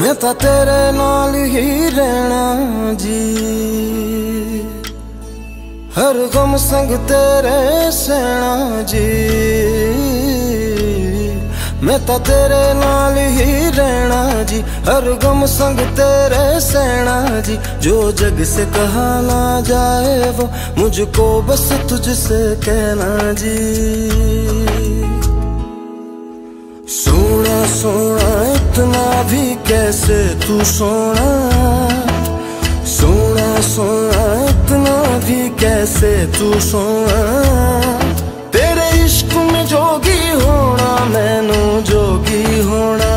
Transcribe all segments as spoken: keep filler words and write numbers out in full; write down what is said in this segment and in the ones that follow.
मैं तां तेरे नाल ही रहना जी, हर गम संग तेरे सहना जी। मैं तां तेरे नाल ही रहना जी, हर गम संग तेरे सहना जी। जो जग से कहा ना जाए वो मुझको बस तुझसे कहना जी। सोना सोना इतना भी कैसे तू सोना, सोना सोना इतना भी कैसे तू सोना। तेरे इश्क में जोगी होना मैनू जोगी होना।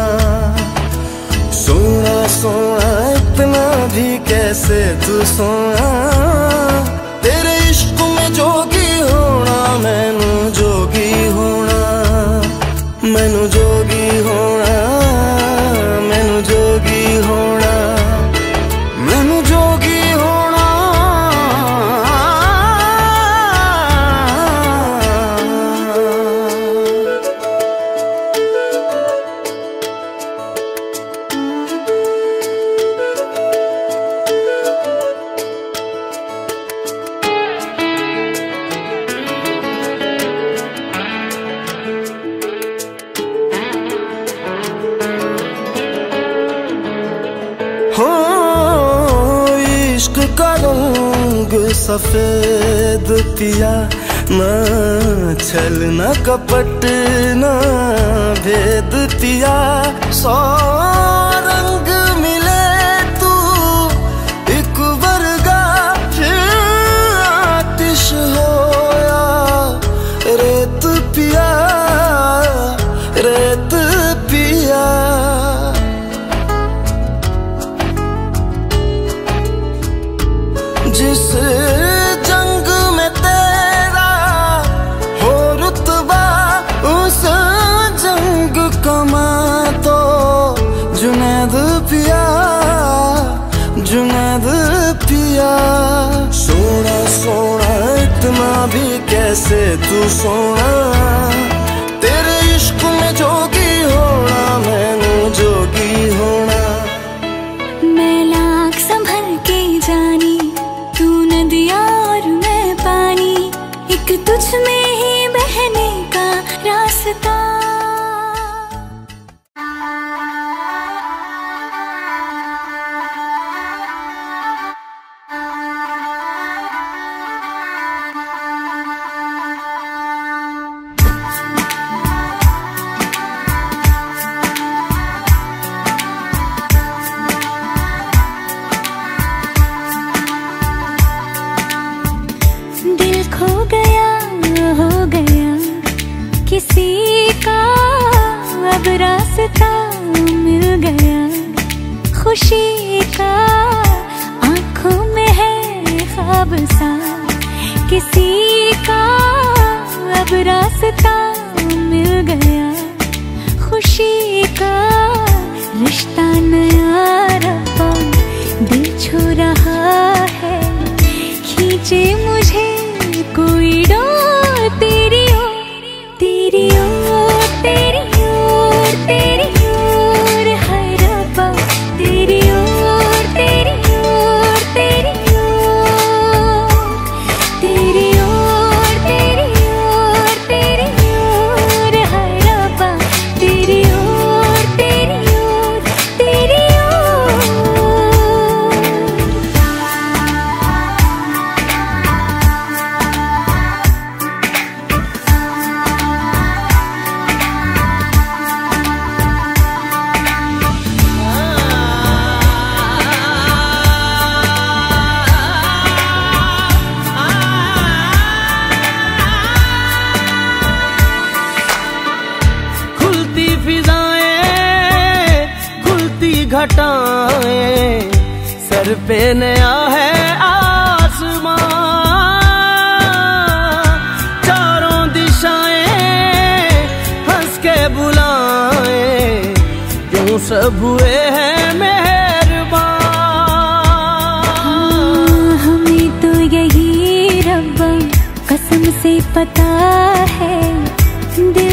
सोना सोना इतना भी कैसे तू सोना। तेरे इश्क में जोगी होना मैनू जोगी होना। मैनू जोगी होना, मैनू जोगी होना, मैनू जोगी होना। हो इश्क का रंग सफेद पिया, ना छल ना कपट ना भेद पिया। सौ रंग मिले तू एक वर्गा, फिर आतिश होया रेत पिया, रेत पिया। जिस जंग में तेरा हो रुतबा, उस जंग कमा तो जुनैद पिया, जुनैद पिया। सोना सोना इतना भी कैसे तू सोना। तेरे इश्क में जोगी होना मैनू जोगी होना। मैं लाख संभल के जानी, तू नदिया और मैं पानी, एक तुझ में ही बहने का रास्ता। दिल खो गया हो गया किसी का, अब रास्ता मिल गया खुशी का। आंखों में है ख्वाब सा किसी का, अब रास्ता मिल गया खुशी का। रिश्ता नया रब्बा दिल छू रहा है, खींचे मुझे कोई डोर तेरी ओर, तेरी ओर, तेरी ओर, तेरी ओर है रब्बा। तेरी ओर, तेरी ओर, तेरी ओर, तेरी ओर, तेरी ओर, तेरी ओर है रब्बा। तेरी ओर, तेरी ओर, तेरी ओर। खुलती फिजाएं खुलती घटाएं, सर पे नया है आसमां। चारों दिशाएं हंस के बुलाएं, क्यों सब हुए हैं मेहरबान। हमें तो यही रब्बा कसम से पता है, दिल